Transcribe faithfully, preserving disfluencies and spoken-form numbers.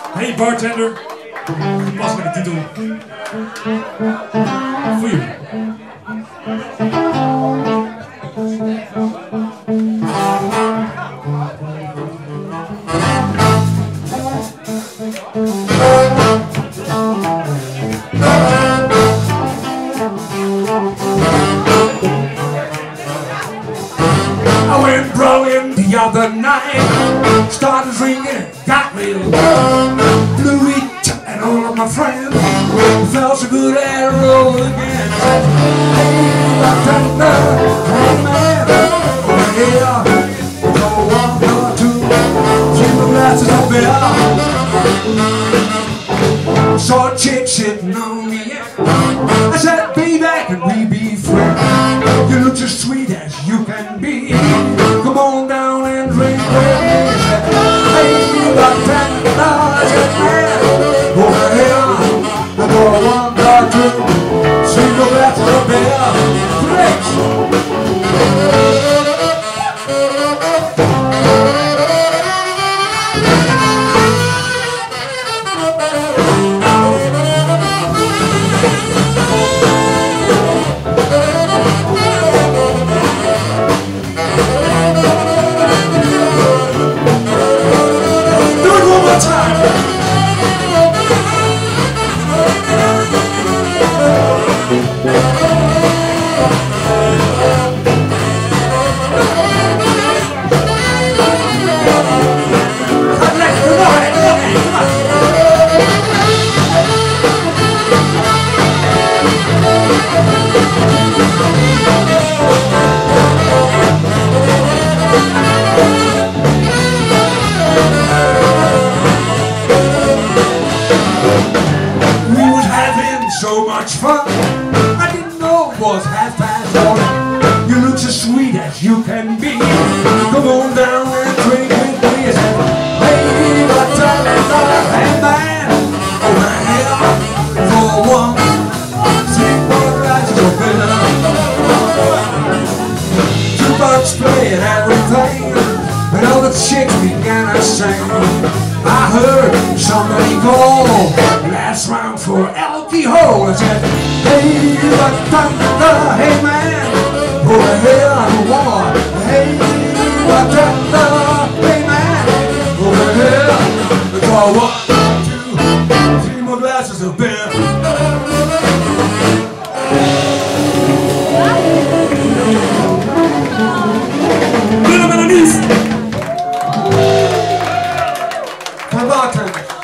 Hey bartender, pas met de titel. Voor jullie. I went brawling the other night, started drinking, got real Louis and all of my friends felt so good at roll again. Hey, bartender, hey man, over here, go one, go two, three more glasses of beer. Saw a chick sitting on the end. I said, baby, can we be friends? You look as sweet as you can be. Come on down and drink with me. Hey, bartender, I said, man, over here, I go one, go two, three more glasses of beer. Drinks. So much fun, I didn't know it was half past one. You look so sweet as you can be. Come on down and drink with me. I said, hey, bartender, hey man, over here for one, three more glasses of beer. Jukebox playing everything, and all the chicks began to sing. I heard somebody call last round for alcohol. I said, hey, bartender, hey man, over here on one. Hey, bartender, hey man, over here. Let's go one, two, three more glasses of beer. Little bit of this. Come on,